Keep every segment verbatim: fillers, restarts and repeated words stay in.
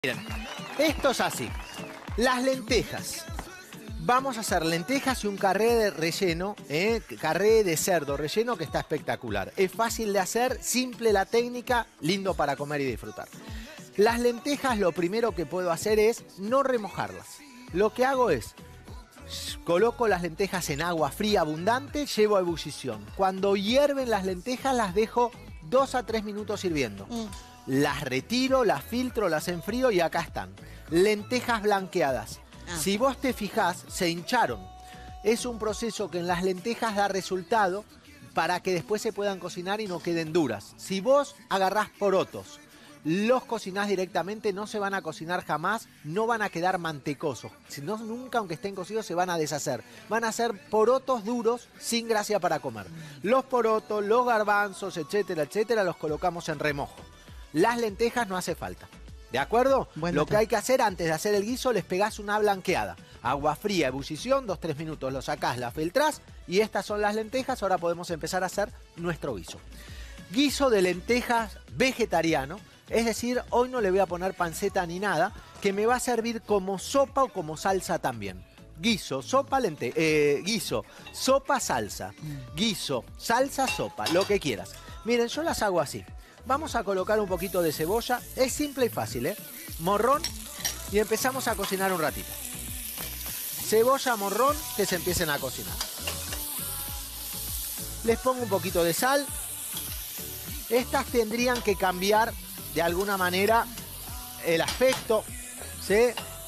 Miren, esto es así. Las lentejas. Vamos a hacer lentejas y un carré de relleno, ¿eh? Carré de cerdo relleno que está espectacular. Es fácil de hacer, simple la técnica, lindo para comer y disfrutar. Las lentejas, lo primero que puedo hacer es no remojarlas. Lo que hago es, coloco las lentejas en agua fría abundante, llevo a ebullición. Cuando hierven las lentejas las dejo dos a tres minutos hirviendo. Mm. Las retiro, las filtro, las enfrío y acá están. Lentejas blanqueadas. Ah. Si vos te fijás, se hincharon. Es un proceso que en las lentejas da resultado para que después se puedan cocinar y no queden duras. Si vos agarrás porotos, los cocinás directamente, no se van a cocinar jamás, no van a quedar mantecosos. Si no, nunca, aunque estén cocidos, se van a deshacer. Van a ser porotos duros, sin gracia para comer. Los porotos, los garbanzos, etcétera, etcétera, los colocamos en remojo. Las lentejas no hace falta. ¿De acuerdo? Bueno, lo que hay que hacer antes de hacer el guiso, les pegás una blanqueada. Agua fría, ebullición, dos tres minutos, lo sacás, la filtrás y estas son las lentejas. Ahora podemos empezar a hacer nuestro guiso. Guiso de lentejas vegetariano, es decir, hoy no le voy a poner panceta ni nada, que me va a servir como sopa o como salsa también. Guiso, sopa, lente, eh, guiso, sopa, salsa. Guiso, salsa, sopa, lo que quieras. Miren, yo las hago así. Vamos a colocar un poquito de cebolla. Es simple y fácil, ¿eh? Morrón y empezamos a cocinar un ratito. Cebolla, morrón, que se empiecen a cocinar. Les pongo un poquito de sal. Estas tendrían que cambiar de alguna manera el aspecto, ¿sí?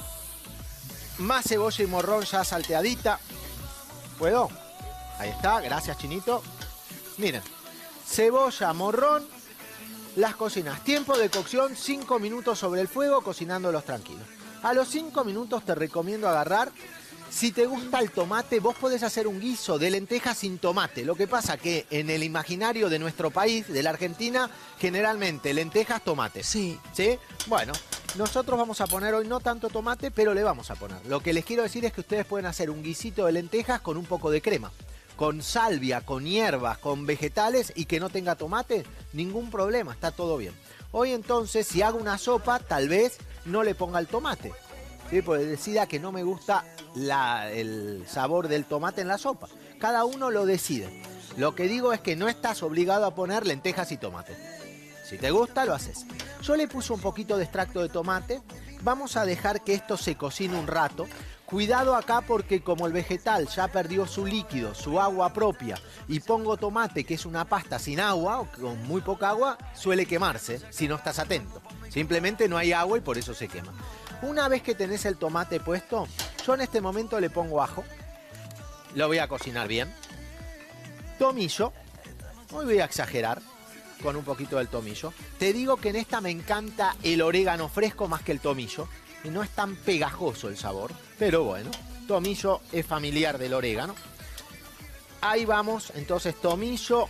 Más cebolla y morrón ya salteadita. ¿Puedo? Ahí está, gracias, Chinito. Miren, cebolla, morrón. Las cocinas. Tiempo de cocción, cinco minutos sobre el fuego, cocinándolos tranquilos. A los cinco minutos te recomiendo agarrar. Si te gusta el tomate, vos podés hacer un guiso de lentejas sin tomate. Lo que pasa que en el imaginario de nuestro país, de la Argentina, generalmente lentejas, tomate. Sí. ¿Sí? Bueno, nosotros vamos a poner hoy no tanto tomate, pero le vamos a poner. Lo que les quiero decir es que ustedes pueden hacer un guisito de lentejas con un poco de crema. Con salvia, con hierbas, con vegetales y que no tenga tomate, ningún problema, está todo bien. Hoy entonces, si hago una sopa, tal vez no le ponga el tomate, ¿sí? Porque decida que no me gusta la, el sabor del tomate en la sopa. Cada uno lo decide. Lo que digo es que no estás obligado a poner lentejas y tomate. Si te gusta, lo haces. Yo le puse un poquito de extracto de tomate. Vamos a dejar que esto se cocine un rato. Cuidado acá porque como el vegetal ya perdió su líquido, su agua propia, y pongo tomate, que es una pasta sin agua, o con muy poca agua, suele quemarse si no estás atento. Simplemente no hay agua y por eso se quema. Una vez que tenés el tomate puesto, yo en este momento le pongo ajo. Lo voy a cocinar bien. Tomillo. Hoy voy a exagerar con un poquito del tomillo. Te digo que en esta me encanta el orégano fresco más que el tomillo. Y no es tan pegajoso el sabor, pero bueno, tomillo es familiar del orégano. Ahí vamos, entonces tomillo,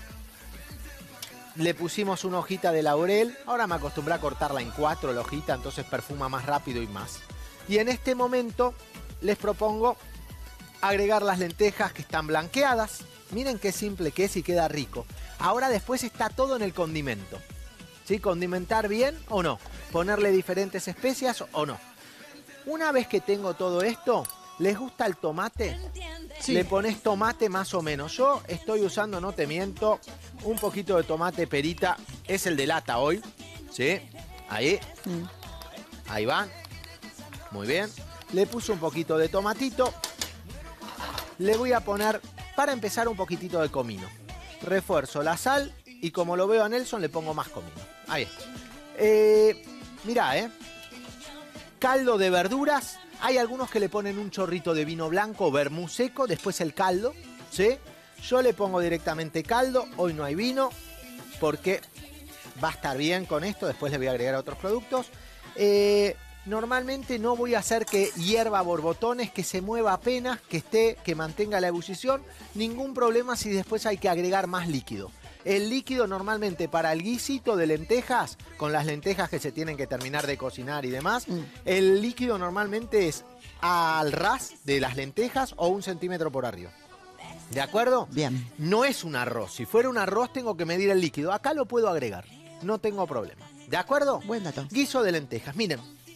le pusimos una hojita de laurel, ahora me acostumbré a cortarla en cuatro la hojita, entonces perfuma más rápido y más. Y en este momento les propongo agregar las lentejas que están blanqueadas. Miren qué simple que es y queda rico. Ahora después está todo en el condimento. ¿Sí? Condimentar bien o no, ponerle diferentes especias o no. Una vez que tengo todo esto, ¿les gusta el tomate? Sí. Le pones tomate más o menos. Yo estoy usando, no te miento, un poquito de tomate perita. Es el de lata hoy. ¿Sí? Ahí. Mm. Ahí va. Muy bien. Le puse un poquito de tomatito. Le voy a poner, para empezar, un poquitito de comino. Refuerzo la sal y como lo veo a Nelson, le pongo más comino. Ahí está. Eh, mirá, ¿eh? Caldo de verduras. Hay algunos que le ponen un chorrito de vino blanco o vermú seco, después el caldo, ¿sí? Yo le pongo directamente caldo. Hoy no hay vino porque va a estar bien con esto. Después le voy a agregar otros productos. Eh, normalmente no voy a hacer que hierva borbotones, que se mueva apenas, que esté, que mantenga la ebullición. Ningún problema si después hay que agregar más líquido. El líquido normalmente para el guisito de lentejas, con las lentejas que se tienen que terminar de cocinar y demás, mm. el líquido normalmente es al ras de las lentejas o un centímetro por arriba. ¿De acuerdo? Bien. No es un arroz. Si fuera un arroz tengo que medir el líquido. Acá lo puedo agregar. No tengo problema. ¿De acuerdo? Buen dato. Guiso de lentejas. Miren,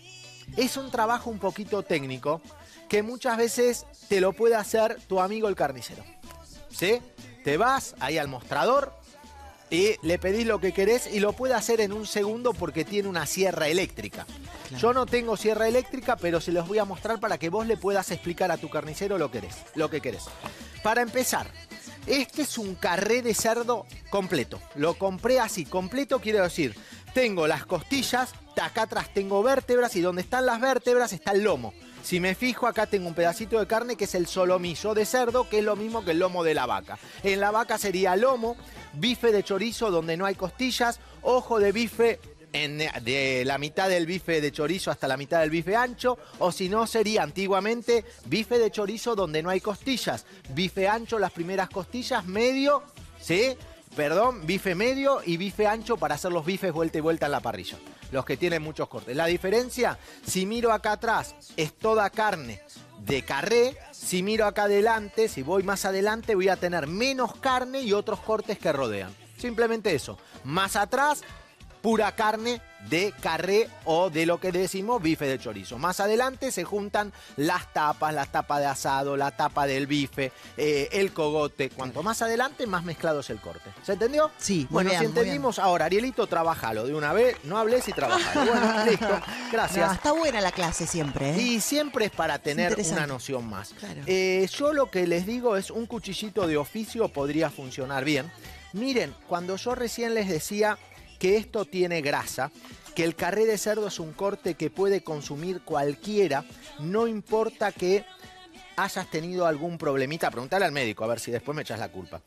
es un trabajo un poquito técnico que muchas veces te lo puede hacer tu amigo el carnicero. ¿Sí? Te vas ahí al mostrador y le pedís lo que querés y lo puede hacer en un segundo porque tiene una sierra eléctrica. Claro. Yo no tengo sierra eléctrica, pero se los voy a mostrar para que vos le puedas explicar a tu carnicero lo que querés. Lo que querés. Para empezar, este es un carré de cerdo completo. Lo compré así, completo quiero decir, tengo las costillas, acá atrás tengo vértebras y donde están las vértebras está el lomo. Si me fijo, acá tengo un pedacito de carne que es el solomillo de cerdo, que es lo mismo que el lomo de la vaca. En la vaca sería lomo, bife de chorizo donde no hay costillas, ojo de bife en, de la mitad del bife de chorizo hasta la mitad del bife ancho, o si no sería antiguamente bife de chorizo donde no hay costillas, bife ancho las primeras costillas, medio, ¿sí? Perdón, bife medio y bife ancho para hacer los bifes vuelta y vuelta en la parrilla. Los que tienen muchos cortes. La diferencia, si miro acá atrás, es toda carne de carré. Si miro acá adelante, si voy más adelante, voy a tener menos carne y otros cortes que rodean. Simplemente eso. Más atrás, pura carne de carré o de lo que decimos bife de chorizo. Más adelante se juntan las tapas, la tapa de asado, la tapa del bife, eh, el cogote. Cuanto más adelante, más mezclado es el corte. ¿Se entendió? Sí, bueno, muy bien, si entendimos, ahora, Arielito, trabajalo de una vez. No hables y trabajalo. Bueno, listo. Gracias. No, está buena la clase siempre, ¿eh? Y siempre es para tener Es una noción más. Claro. Eh, yo lo que les digo es un cuchillito de oficio podría funcionar bien. Miren, cuando yo recién les decía que esto tiene grasa, que el carré de cerdo es un corte que puede consumir cualquiera, no importa que hayas tenido algún problemita, preguntale al médico a ver si después me echas la culpa.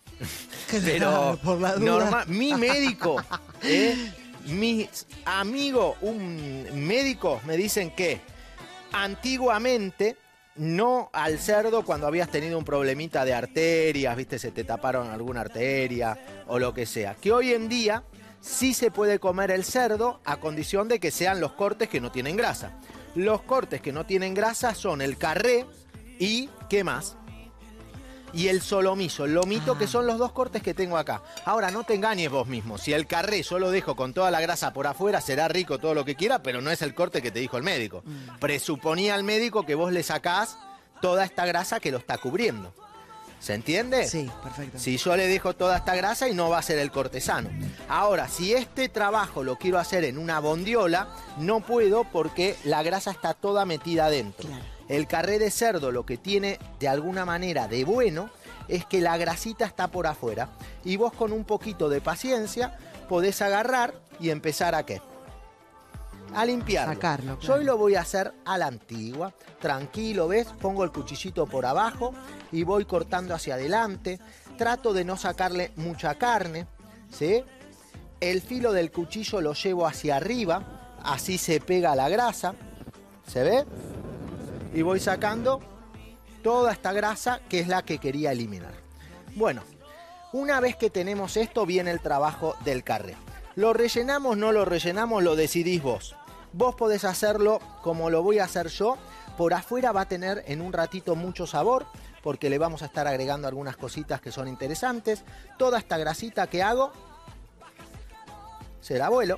Pero por la duda. Normal, mi médico, eh, mis amigos, un médico me dicen que antiguamente no al cerdo cuando habías tenido un problemita de arterias, viste, se te taparon alguna arteria o lo que sea, que hoy en día sí se puede comer el cerdo a condición de que sean los cortes que no tienen grasa. Los cortes que no tienen grasa son el carré y, ¿qué más? Y el solomillo, el lomito, ah. que son los dos cortes que tengo acá. Ahora, no te engañes vos mismo. Si el carré yo lo dejo con toda la grasa por afuera, será rico todo lo que quiera, pero no es el corte que te dijo el médico. Mm. Presuponía al médico que vos le sacás toda esta grasa que lo está cubriendo. ¿Se entiende? Sí, perfecto. Si yo le dejo toda esta grasa y no va a ser el corte sano. Ahora, si este trabajo lo quiero hacer en una bondiola, no puedo porque la grasa está toda metida adentro. Claro. El carré de cerdo lo que tiene de alguna manera de bueno es que la grasita está por afuera y vos con un poquito de paciencia podés agarrar y empezar a ¿qué? A limpiarlo. Sacarlo, claro. Yo hoy lo voy a hacer a la antigua, tranquilo, ¿ves? Pongo el cuchillito por abajo y voy cortando hacia adelante. Trato de no sacarle mucha carne, ¿sí? El filo del cuchillo lo llevo hacia arriba, así se pega la grasa, ¿se ve? Y voy sacando toda esta grasa que es la que quería eliminar. Bueno, una vez que tenemos esto, viene el trabajo del carré. ¿Lo rellenamos, no lo rellenamos? Lo decidís vos. Vos podés hacerlo como lo voy a hacer yo. Por afuera va a tener en un ratito mucho sabor, porque le vamos a estar agregando algunas cositas que son interesantes. Toda esta grasita que hago, se la vuelo.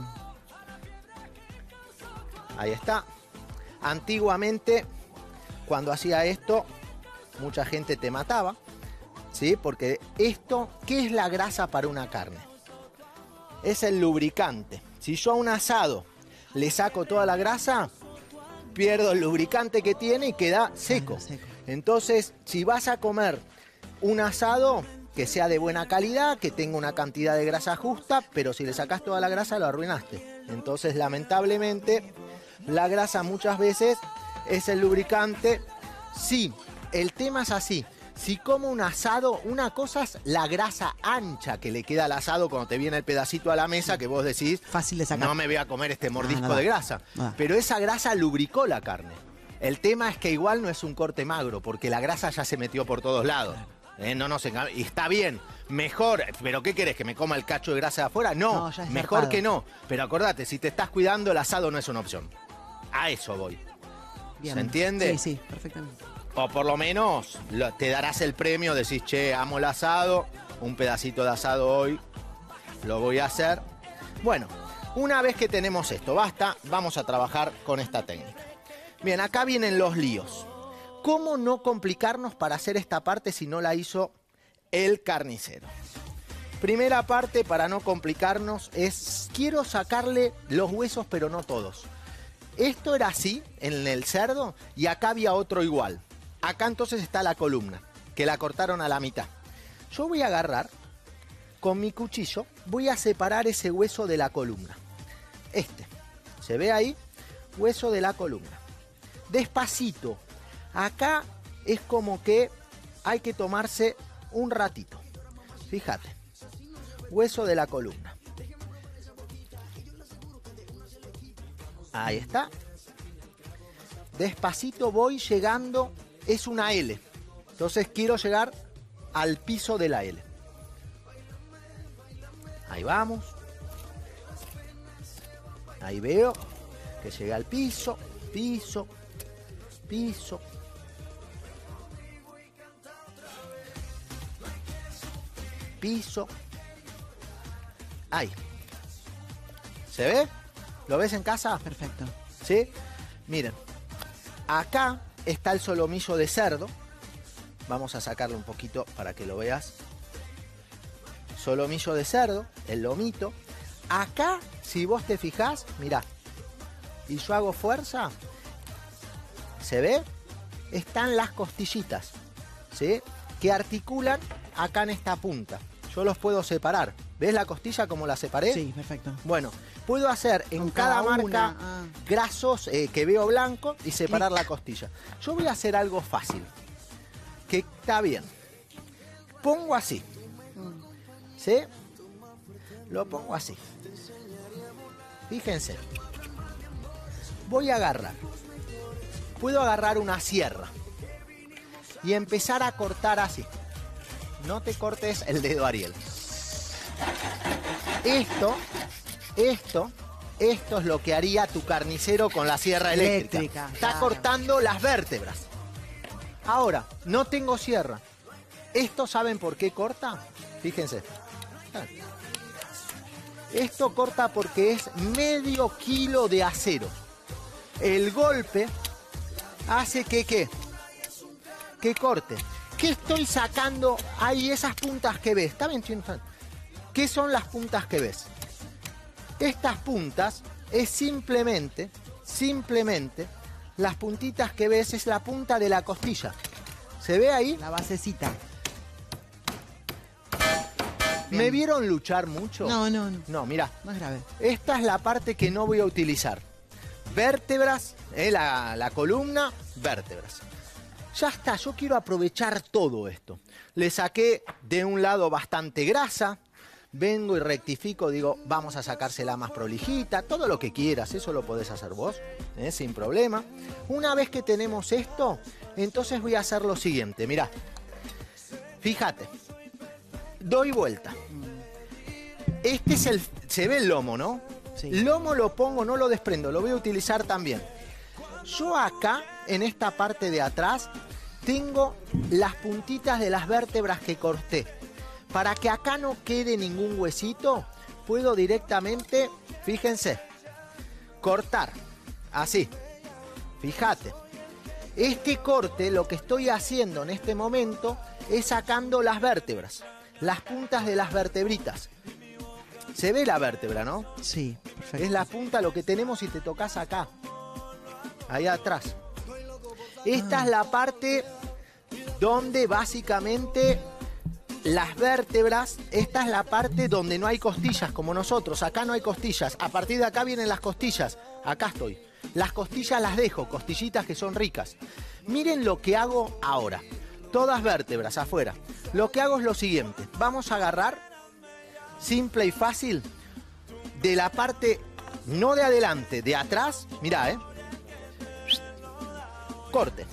Ahí está. Antiguamente, cuando hacía esto, mucha gente te mataba, ¿sí? Porque esto, ¿qué es la grasa para una carne? Es el lubricante. Si yo a un asado le saco toda la grasa, pierdo el lubricante que tiene y queda seco. seco. Entonces, si vas a comer un asado que sea de buena calidad, que tenga una cantidad de grasa justa, pero si le sacas toda la grasa lo arruinaste. Entonces, lamentablemente, la grasa muchas veces es el lubricante. Sí, el tema es así. Si como un asado, una cosa es la grasa ancha que le queda al asado cuando te viene el pedacito a la mesa, que vos decís, fácil de sacar. No me voy a comer este mordisco no, no, no. de grasa. No. Pero esa grasa lubricó la carne. El tema es que igual no es un corte magro, porque la grasa ya se metió por todos lados. ¿Eh? No nos engañemos. Y está bien, mejor, pero ¿qué querés? ¿Que me coma el cacho de grasa de afuera? No, no mejor zarpado. Que no. Pero acordate, si te estás cuidando, el asado no es una opción. A eso voy. Bien. ¿Se entiende? Sí, sí, perfectamente. O por lo menos lo, te darás el premio, decís, che, amo el asado, un pedacito de asado hoy, lo voy a hacer. Bueno, Una vez que tenemos esto, basta, vamos a trabajar con esta técnica. Bien, acá vienen los líos. ¿Cómo no complicarnos para hacer esta parte si no la hizo el carnicero? Primera parte, para no complicarnos, es quiero sacarle los huesos, pero no todos. Esto era así en el cerdo y acá había otro igual. Acá entonces está la columna, que la cortaron a la mitad. Yo voy a agarrar, con mi cuchillo, voy a separar ese hueso de la columna. Este, ¿se ve ahí? Hueso de la columna. Despacito. Acá es como que hay que tomarse un ratito. Fíjate. Hueso de la columna. Ahí está. Despacito voy llegando. Es una L. Entonces quiero llegar al piso de la L. Ahí vamos. Ahí veo que llega al piso, piso, piso. Piso. Ahí. ¿Se ve? ¿Lo ves en casa? Perfecto. ¿Sí? Miren. Acá está el solomillo de cerdo. Vamos a sacarlo un poquito para que lo veas. Solomillo de cerdo, el lomito. Acá, si vos te fijás, mirá. Y yo hago fuerza. ¿Se ve? Están las costillitas. ¿Sí? Que articulan acá en esta punta. Yo los puedo separar. ¿Ves la costilla como la separé? Sí, perfecto. Bueno, puedo hacer en cada, cada marca ah. grasos eh, que veo blanco y separar Clic. la costilla. Yo voy a hacer algo fácil. Que está bien. Pongo así. ¿Sí? Lo pongo así. Fíjense. Voy a agarrar. Puedo agarrar una sierra. Y empezar a cortar así. No te cortes el dedo, Ariel. Esto, esto, esto es lo que haría tu carnicero con la sierra eléctrica. eléctrica Está claro. cortando las vértebras. Ahora, no tengo sierra. ¿Esto saben por qué corta? Fíjense. Esto corta porque es medio kilo de acero. El golpe hace que, ¿qué? Que corte. ¿Qué estoy sacando? Ahí esas puntas que ves. ¿Está bien? ¿Qué son las puntas que ves? Estas puntas es simplemente, simplemente, las puntitas que ves es la punta de la costilla. ¿Se ve ahí? La basecita. ¿Me vieron luchar mucho? No, no, no. No, mirá. No es grave. Esta es la parte que no voy a utilizar. Vértebras, eh, la, la columna, vértebras. Ya está, yo quiero aprovechar todo esto. Le saqué de un lado bastante grasa. Vengo y rectifico, digo, vamos a sacársela más prolijita. Todo lo que quieras, eso lo podés hacer vos, eh, sin problema. Una vez que tenemos esto, entonces voy a hacer lo siguiente. Mirá, fíjate. Doy vuelta. Este es el... Se ve el lomo, ¿no? Sí. Lomo lo pongo, no lo desprendo, lo voy a utilizar también. Yo acá, en esta parte de atrás, tengo las puntitas de las vértebras que corté. Para que acá no quede ningún huesito, puedo directamente, fíjense, cortar. Así. Fíjate. Este corte, lo que estoy haciendo en este momento, es sacando las vértebras. Las puntas de las vertebritas. Se ve la vértebra, ¿no? Sí, perfecto. Es la punta lo que tenemos si te tocas acá. Ahí atrás. Esta ah. es la parte donde básicamente las vértebras, esta es la parte donde no hay costillas, como nosotros. Acá no hay costillas. A partir de acá vienen las costillas. Acá estoy. Las costillas las dejo, costillitas que son ricas. Miren lo que hago ahora. Todas vértebras afuera. Lo que hago es lo siguiente. Vamos a agarrar, simple y fácil, de la parte, no de adelante, de atrás. Mirá, ¿eh? Corte.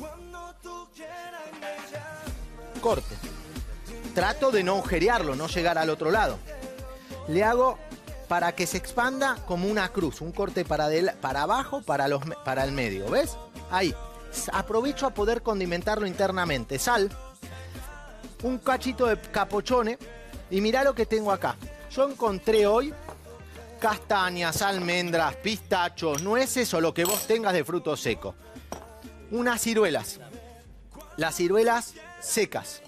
Corte. Trato de no agujerearlo, no llegar al otro lado. Le hago para que se expanda como una cruz. Un corte para, de, para abajo, para, los, para el medio. ¿Ves? Ahí. Aprovecho a poder condimentarlo internamente. Sal, un cachito de capochone y mirá lo que tengo acá. Yo encontré hoy castañas, almendras, pistachos, nueces o lo que vos tengas de fruto seco. Unas ciruelas. Las ciruelas secas.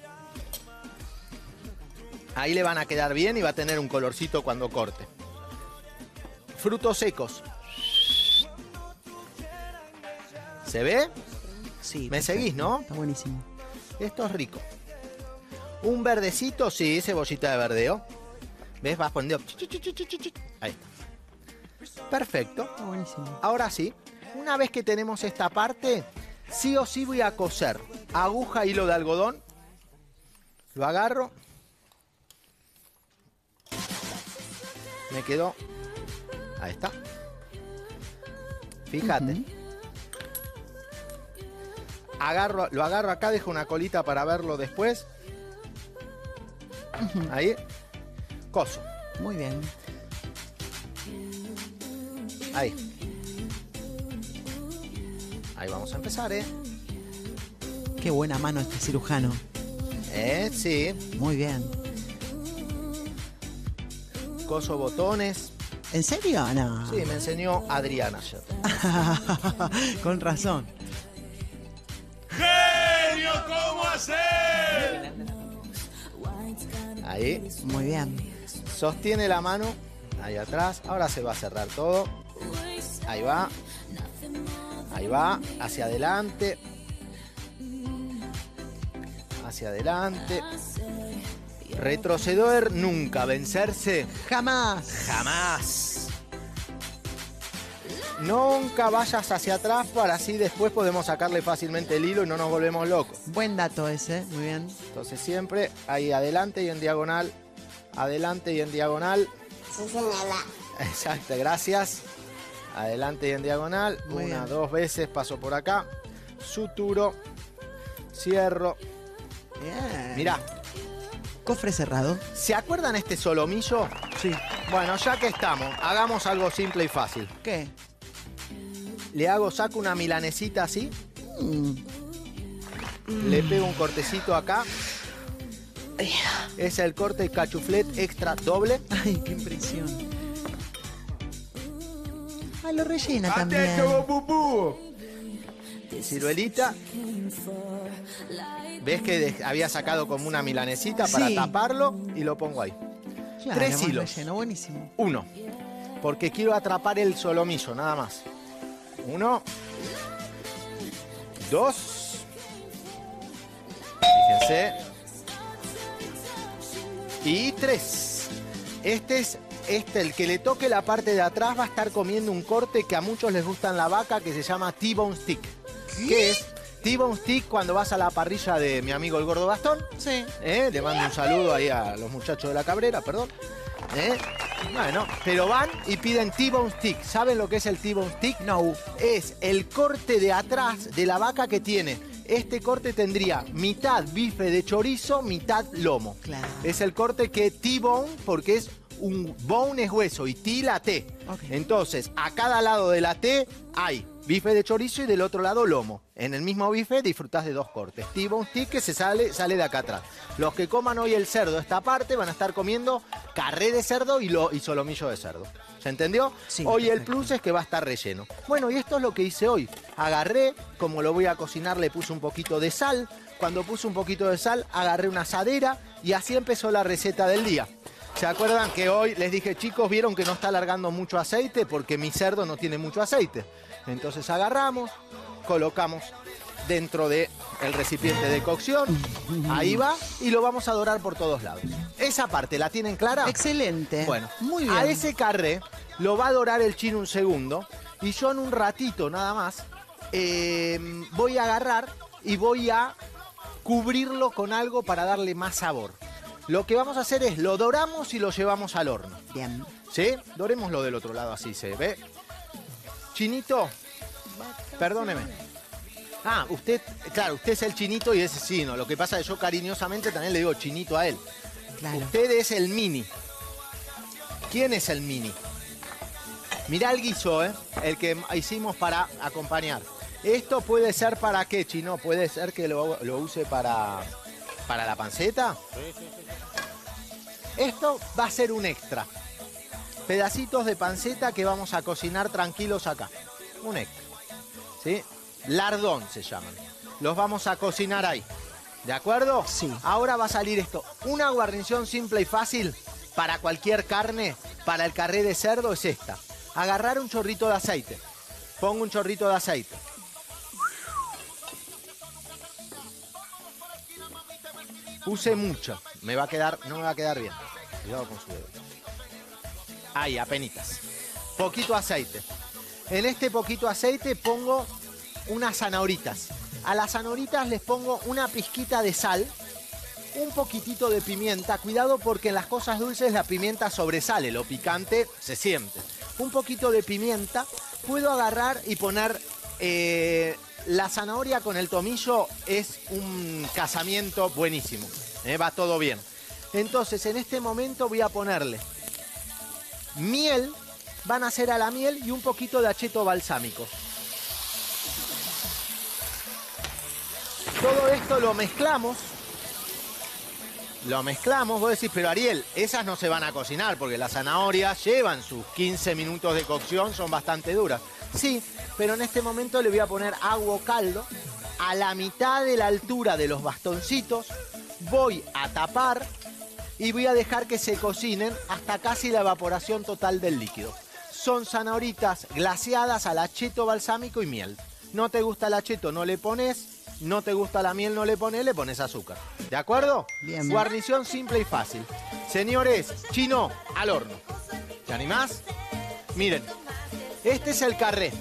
Ahí le van a quedar bien y va a tener un colorcito cuando corte. Frutos secos. ¿Se ve? Sí. ¿Me seguís, no? Está buenísimo. Esto es rico. Un verdecito, sí, cebollita de verdeo. ¿Ves? Vas poniendo... Ahí está. Perfecto. Está buenísimo. Ahora sí, una vez que tenemos esta parte, sí o sí voy a coser aguja, hilo de algodón. Lo agarro. Me quedó... Ahí está. Fíjate. Uh-huh. Agarro, lo agarro acá, dejo una colita para verlo después. Uh-huh. Ahí. Coso. Muy bien. Ahí. Ahí vamos a empezar, ¿eh? Qué buena mano este cirujano. Eh, sí. Muy bien. Coso botones. ¿En serio? No. Sí, me enseñó Adriana ayer. Con razón. ¡Genio, cómo hacer! Ahí. Muy bien. Sostiene la mano. Ahí atrás. Ahora se va a cerrar todo. Ahí va. Ahí va. Hacia adelante. Hacia adelante. Retroceder nunca. Vencerse Jamás. jamás. Nunca vayas hacia atrás para así después podemos sacarle fácilmente el hilo y no nos volvemos locos. Buen dato ese. Muy bien. Entonces siempre ahí adelante y en diagonal. Adelante y en diagonal. Sí, señora. Exacto, gracias. Adelante y en diagonal. Muy Una, bien. dos veces paso por acá. Suturo. Cierro. Bien. Mirá. Cofre cerrado. ¿Se acuerdan este solomillo? Sí. Bueno, ya que estamos, hagamos algo simple y fácil. ¿Qué? Le hago, saco una milanesita así. Mm. Le pego un cortecito acá. Es el corte cachuflet extra doble. Ay, qué impresión. Ah, lo rellena también. ¡Atento, pupú! Ciruelita. ¿Ves que de- había sacado como una milanesita para Sí. taparlo? Y lo pongo ahí. Claro, Tres más hilos. relleno, buenísimo. Uno. Porque quiero atrapar el solomillo, nada más. Uno. Dos. Fíjense. Y tres. Este es este, el que le toque la parte de atrás va a estar comiendo un corte que a muchos les gusta en la vaca que se llama T-bone stick. ¿Qué es? T-bone stick cuando vas a la parrilla de mi amigo el Gordo Gastón. Sí. ¿Eh? Le mando un saludo ahí a los muchachos de la Cabrera, perdón. ¿Eh? Bueno, pero van y piden T-bone stick. ¿Saben lo que es el T-bone stick? No. Es el corte de atrás de la vaca que tiene. Este corte tendría mitad bife de chorizo, mitad lomo. Claro. Es el corte que T-bone, porque es un bone es hueso y T la T. Ok. Entonces, a cada lado de la T hay bife de chorizo y del otro lado lomo. En el mismo bife disfrutás de dos cortes. T-bone stick que se sale, sale de acá atrás. Los que coman hoy el cerdo esta parte van a estar comiendo carré de cerdo y, lo, y solomillo de cerdo. ¿Se entendió? Sí, hoy el perfecto. plus es que va a estar relleno. Bueno, y esto es lo que hice hoy. Agarré, como lo voy a cocinar, le puse un poquito de sal. Cuando puse un poquito de sal, agarré una asadera y así empezó la receta del día. ¿Se acuerdan que hoy les dije, chicos, vieron que no está alargando mucho aceite porque mi cerdo no tiene mucho aceite? Entonces agarramos, colocamos dentro del recipiente de cocción, ahí va, y lo vamos a dorar por todos lados. Esa parte, ¿la tienen clara? Excelente. Bueno, muy bien. a ese carré lo va a dorar el chino un segundo y yo en un ratito nada más eh, voy a agarrar y voy a cubrirlo con algo para darle más sabor. Lo que vamos a hacer es lo doramos y lo llevamos al horno. Bien. ¿Sí? Dorémoslo del otro lado, así se ve. Chinito, perdóneme. Ah, usted, claro, usted es el chinito y ese es chino. Lo que pasa es que yo cariñosamente también le digo chinito a él. Claro. Usted es el mini. ¿Quién es el mini? Mirá el guiso, ¿eh? El que hicimos para acompañar. Esto puede ser para qué, chino. Puede ser que lo, lo use para, para la panceta. Esto va a ser un extra. pedacitos de panceta que vamos a cocinar tranquilos acá. Un extra. ¿Sí? Lardón se llaman. Los vamos a cocinar ahí. ¿De acuerdo? Sí. Ahora va a salir esto. Una guarnición simple y fácil para cualquier carne, para el carré de cerdo es esta. Agarrar un chorrito de aceite. Pongo un chorrito de aceite. Puse mucho. Me va a quedar, no me va a quedar bien. Cuidado con su dedo. Ahí, apenitas. Poquito aceite. En este poquito aceite pongo unas zanahoritas. A las zanahoritas les pongo una pizquita de sal, un poquitito de pimienta. Cuidado porque en las cosas dulces la pimienta sobresale, lo picante se siente. Un poquito de pimienta. Puedo agarrar y poner eh, la zanahoria con el tomillo, es un casamiento buenísimo. Eh, va todo bien. Entonces en este momento voy a ponerle miel. Van a hacer a la miel y un poquito de acheto balsámico. Todo esto lo mezclamos. Lo mezclamos. Vos decís, pero Ariel, esas no se van a cocinar porque las zanahorias llevan sus quince minutos de cocción, son bastante duras. Sí, pero en este momento le voy a poner agua o caldo a la mitad de la altura de los bastoncitos. Voy a tapar y voy a dejar que se cocinen hasta casi la evaporación total del líquido. Son zanahoritas glaseadas al acheto balsámico y miel. No te gusta el acheto, no le pones. No te gusta la miel, no le pones, le pones azúcar. ¿De acuerdo? Bien. Guarnición simple y fácil. Señores, chino, al horno. ¿Te animás? Miren, este es el carré.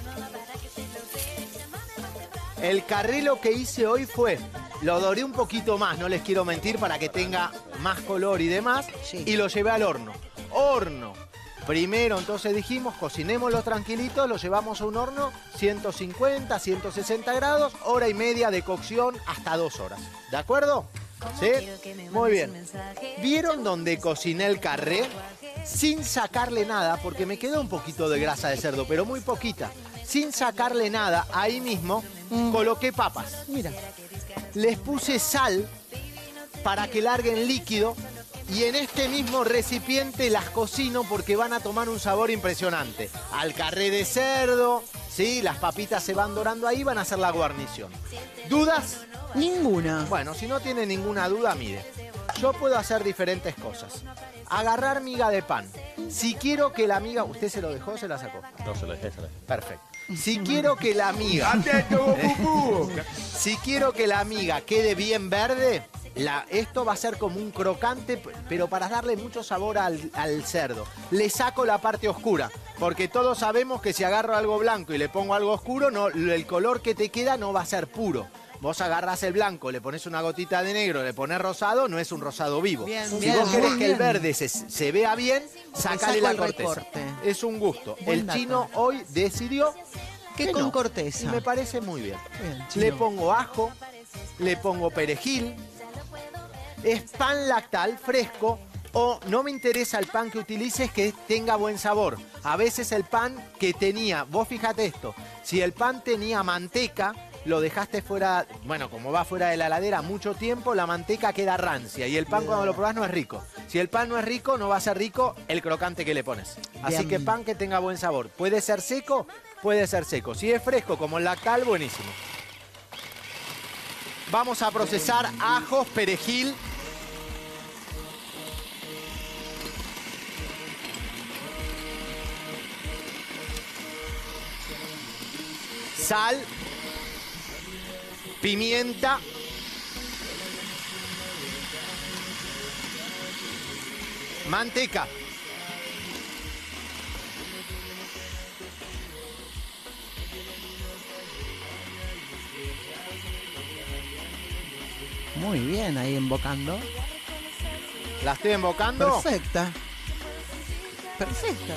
El carré lo que hice hoy fue, lo doré un poquito más, no les quiero mentir, para que tenga más color y demás, Sí. y lo llevé al horno. Horno. Primero, entonces dijimos, cocinémoslo tranquilito, lo llevamos a un horno, ciento cincuenta, ciento sesenta grados, hora y media de cocción, hasta dos horas. ¿De acuerdo? ¿Sí? Muy bien. ¿Vieron donde cociné el carré? Sin sacarle nada, porque me quedó un poquito de grasa de cerdo, pero muy poquita. Sin sacarle nada, ahí mismo Mm. coloqué papas. Mira. Les puse sal para que larguen líquido. Y en este mismo recipiente las cocino porque van a tomar un sabor impresionante. Al carré de cerdo, ¿sí? Las papitas se van dorando ahí, van a hacer la guarnición. ¿Dudas? Ninguna. Bueno, si no tiene ninguna duda, mire. Yo puedo hacer diferentes cosas. Agarrar miga de pan. Si quiero que la miga... ¿Usted se lo dejó o se la sacó? No, se lo dejé, se lo dejé. Perfecto. Si quiero que la miga... ¡Atento, pupú! Si quiero que la miga quede bien verde, la, esto va a ser como un crocante, pero para darle mucho sabor al, al cerdo. Le saco la parte oscura, porque todos sabemos que si agarro algo blanco y le pongo algo oscuro, no, el color que te queda no va a ser puro. Vos agarrás el blanco, le pones una gotita de negro, le pones rosado, no es un rosado vivo. Bien, si bien, vos querés muy que el bien. verde se, se vea bien, sacale saco la el corteza. recorte. Es un gusto. Buen El dato. chino hoy decidió Que que con no. corteza. Y me parece muy bien. Bien, Le chino. pongo ajo, le pongo perejil. Es pan lactal fresco, o no me interesa el pan que utilices que tenga buen sabor. A veces el pan que tenía, vos fíjate esto, si el pan tenía manteca, lo dejaste fuera, bueno, como va fuera de la heladera mucho tiempo, la manteca queda rancia y el pan cuando lo probás no es rico. Si el pan no es rico, no va a ser rico el crocante que le pones. Así Bien. que pan que tenga buen sabor. Puede ser seco, puede ser seco. Si es fresco como el lactal, buenísimo. Vamos a procesar ajos, perejil. Sal. Pimienta. Manteca. Muy bien, ahí embocando. ¿La estoy embocando? Perfecta. Perfecta.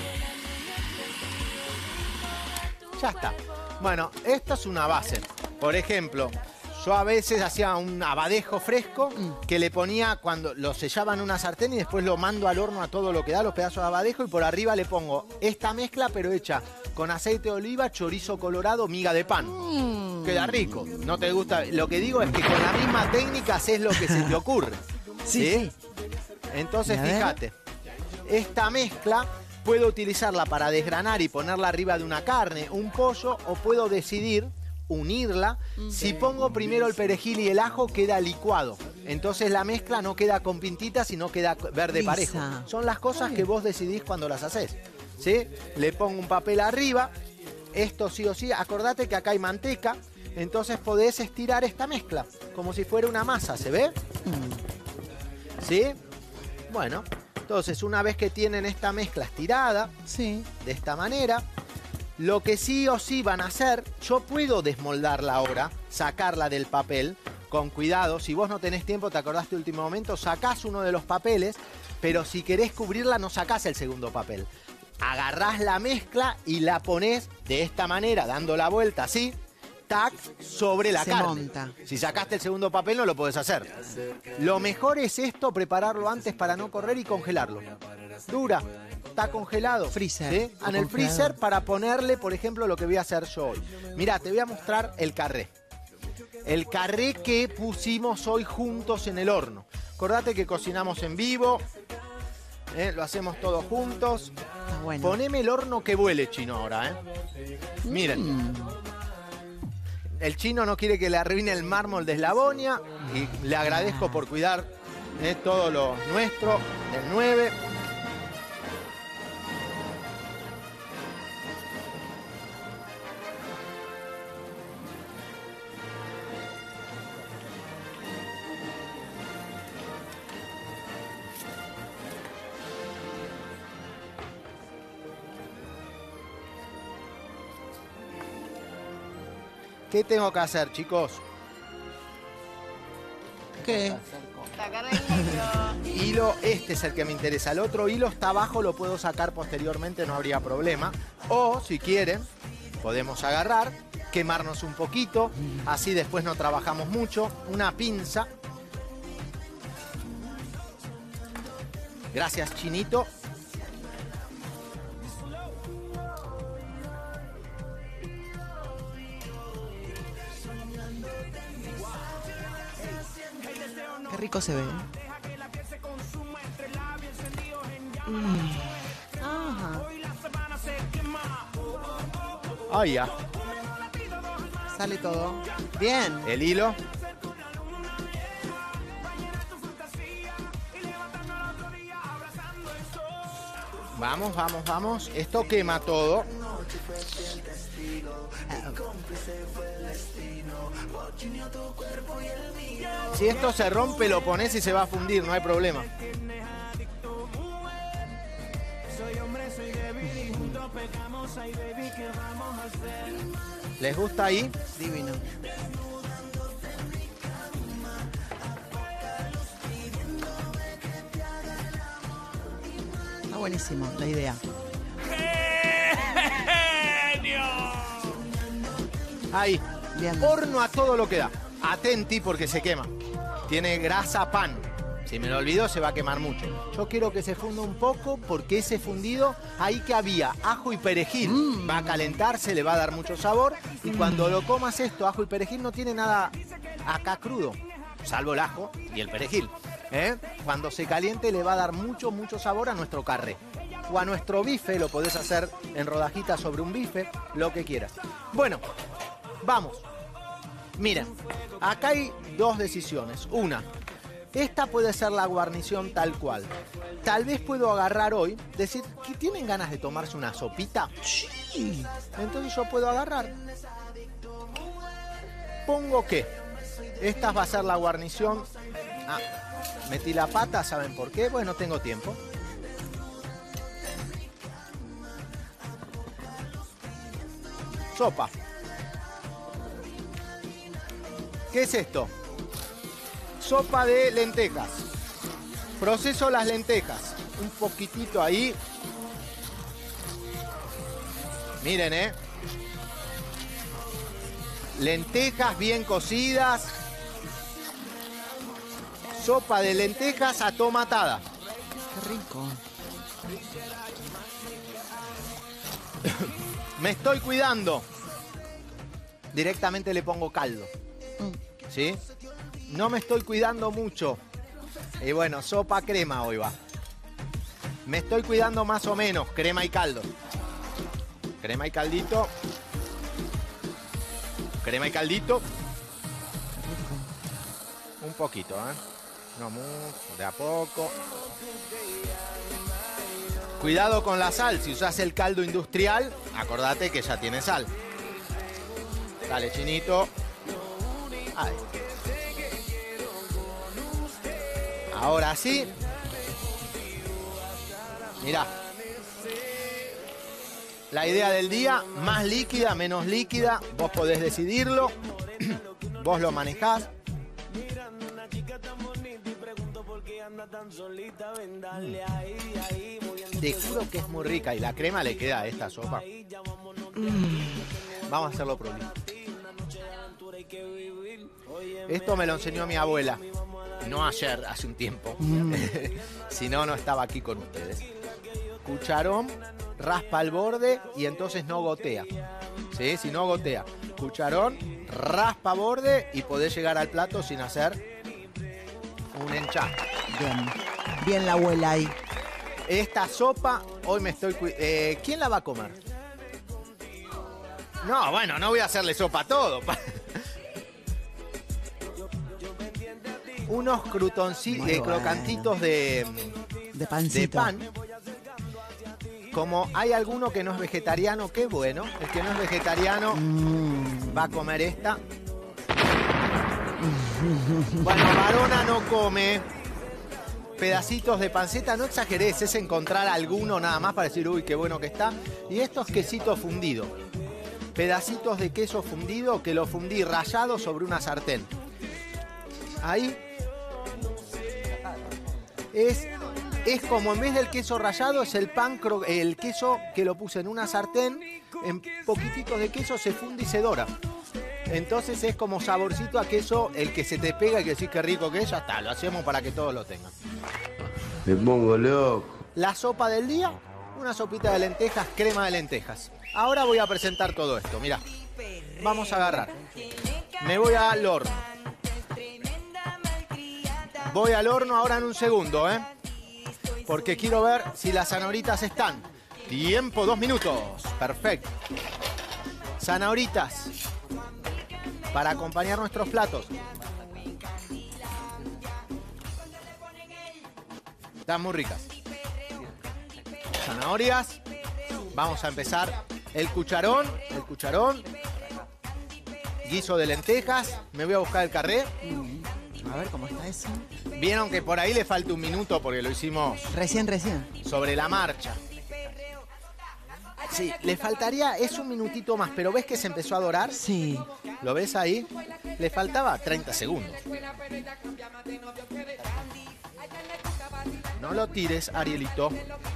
Ya está. Bueno, esto es una base. Por ejemplo, yo a veces hacía un abadejo fresco que le ponía cuando lo sellaba en una sartén y después lo mando al horno a todo lo que da, los pedazos de abadejo, y por arriba le pongo esta mezcla, pero hecha con aceite de oliva, chorizo colorado, miga de pan. Mm. Queda rico. ¿No te gusta? Lo que digo es que con la misma técnica haces lo que se te ocurre. Sí, sí. Entonces, Y a ver. fíjate, esta mezcla Puedo utilizarla para desgranar y ponerla arriba de una carne, un pollo, o puedo decidir unirla. Si pongo primero el perejil y el ajo, queda licuado. Entonces la mezcla no queda con pintitas, sino queda verde Lisa. parejo. Son las cosas que vos decidís cuando las haces, ¿sí? Le pongo un papel arriba. Esto sí o sí, acordate que acá hay manteca. Entonces podés estirar esta mezcla como si fuera una masa, ¿se ve? ¿Sí? Bueno, entonces una vez que tienen esta mezcla estirada, Sí. de esta manera, lo que sí o sí van a hacer, yo puedo desmoldarla ahora, sacarla del papel, con cuidado. Si vos no tenés tiempo, te acordaste de último momento, sacás uno de los papeles, pero si querés cubrirla no sacás el segundo papel. Agarrás la mezcla y la ponés de esta manera, dando la vuelta así, tac, sobre la Se carne. monta. Si sacaste el segundo papel no lo podés hacer. Lo mejor es esto, prepararlo antes para no correr y congelarlo. Dura, está congelado. Freezer. ¿Sí? O En el congelador. freezer para ponerle, por ejemplo, lo que voy a hacer yo hoy. Mirá, te voy a mostrar el carré. El carré que pusimos hoy juntos en el horno. Acordate que cocinamos en vivo, ¿eh? Lo hacemos todos juntos. Está bueno. Poneme el horno que vuele, Chino, ahora, ¿eh? Miren. Mm. El Chino no quiere que le arruine el mármol de Eslavonia y le agradezco por cuidar, ¿eh? Todo lo nuestro del nueve. ¿Qué tengo que hacer, chicos? ¿Qué? Sacar el hilo. Hilo, este es el que me interesa. El otro hilo está abajo, lo puedo sacar posteriormente, no habría problema. O, si quieren, podemos agarrar, quemarnos un poquito, así después no trabajamos mucho. Una pinza. Gracias, Chinito. Qué rico se ve. Ajá. Ahí ya. Sale todo. Bien. El hilo. Vamos, vamos, vamos. Esto quema todo. Si esto se rompe, lo pones y se va a fundir, no hay problema. ¿Les gusta ahí? Divino. Está buenísimo la idea. Ahí. Bien. Horno a todo lo que da. Atenti porque se quema. Tiene grasa pan. Si me lo olvido se va a quemar mucho. Yo quiero que se funda un poco porque ese fundido, ahí que había ajo y perejil, Mm. va a calentarse, le va a dar mucho sabor. Y cuando lo comas esto, ajo y perejil, no tiene nada acá crudo, salvo el ajo y el perejil. ¿eh? Cuando se caliente le va a dar mucho, mucho sabor a nuestro carré. O a nuestro bife, lo podés hacer en rodajitas sobre un bife, lo que quieras. Bueno, vamos. Miren, acá hay dos decisiones. Una, esta puede ser la guarnición tal cual. Tal vez puedo agarrar hoy, decir, ¿que tienen ganas de tomarse una sopita? Sí. Entonces yo puedo agarrar. Pongo que esta va a ser la guarnición. Ah, metí la pata, ¿saben por qué? Bueno, tengo tiempo. Sopa. ¿Qué es esto? Sopa de lentejas. Proceso las lentejas. Un poquitito ahí. Miren, ¿eh? Lentejas bien cocidas. Sopa de lentejas atomatada. Qué rico. Me estoy cuidando. Directamente le pongo caldo. ¿Sí? No me estoy cuidando mucho. Y bueno, sopa crema hoy va. Me estoy cuidando más o menos. Crema y caldo. Crema y caldito. Crema y caldito. Un poquito, ¿eh? No mucho, de a poco. Cuidado con la sal. Si usas el caldo industrial, acordate que ya tiene sal. Dale, chinito. Ahí. Ahora sí. Mirá. La idea del día, más líquida, menos líquida. Vos podés decidirlo. Vos lo manejás. Te juro que es muy rica y la crema le queda a esta sopa. Mm. Vamos a hacerlo prolijo. Esto me lo enseñó mi abuela. No ayer, hace un tiempo. Mm. Si no, no estaba aquí con ustedes. Cucharón, raspa al borde y entonces no gotea. ¿Sí? Si no gotea. Cucharón, raspa borde y podés llegar al plato sin hacer un enchaje. Bien. Bien la abuela ahí. Esta sopa, hoy me estoy... Eh, ¿Quién la va a comer? No, bueno, no voy a hacerle sopa a todo. Unos crutoncitos, eh, bueno. crocantitos de, de, pancito. de pan. Como hay alguno que no es vegetariano, qué bueno. El que no es vegetariano mm. va a comer esta. Bueno, Varona no come. Pedacitos de panceta, no exagerés, es encontrar alguno nada más para decir, uy, qué bueno que está. Y esto es quesito fundido. Pedacitos de queso fundido que lo fundí rallado sobre una sartén. Ahí es, es como en vez del queso rallado, es el pan, el queso que lo puse en una sartén, en poquititos de queso se funde y se dora. Entonces es como saborcito a queso, el que se te pega y que decís qué rico que es, ya está, lo hacemos para que todos lo tengan. Me pongo loco. La sopa del día, una sopita de lentejas, crema de lentejas. Ahora voy a presentar todo esto, mirá. Vamos a agarrar. Me voy al horno. Voy al horno ahora en un segundo, ¿eh? Porque quiero ver si las zanahoritas están. Tiempo, dos minutos. Perfecto. Zanahoritas. Para acompañar nuestros platos. Están muy ricas. Zanahorias. Vamos a empezar el cucharón. El cucharón. Guiso de lentejas. Me voy a buscar el carré. A ver cómo está eso. Vieron que por ahí le falta un minuto porque lo hicimos... Recién, recién. Sobre la marcha. Sí, le faltaría, es un minutito más, pero ¿ves que se empezó a dorar? Sí. ¿Lo ves ahí? Le faltaba treinta segundos. No lo tires, Arielito.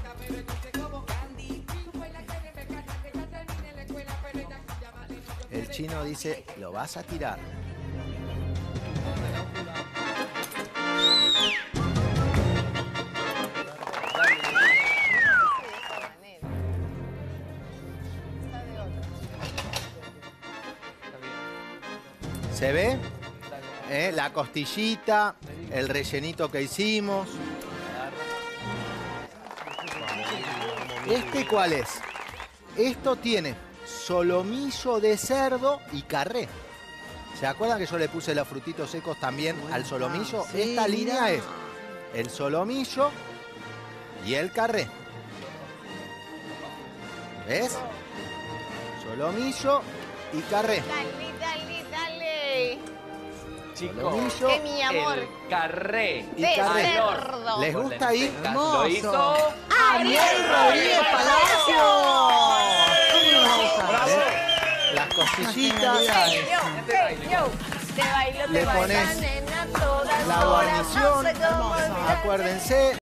El chino dice, lo vas a tirar. ¿Se ve? ¿Eh? La costillita, el rellenito que hicimos. ¿Este cuál es? Esto tiene solomillo de cerdo y carré. ¿Se acuerdan que yo le puse los frutitos secos también al solomillo? Sí, Esta línea mirá. es el solomillo y el carré. ¿Ves? Solomillo y carré. Dale, dale, dale. Chicos, Solomillo Que mi amor. el carré y De carré. cerdo. ¿Les gusta ahí? Hermoso. Lo hizo Ariel Rodríguez Palacio. ¿Cómo no va a gustar? ¿Ves? Las costillitas. Hey, yo, hey, yo. Te bailo, te Le bailo, pones nena, todas la horas, no guarnición. sé cómo olvidar. Acuérdense.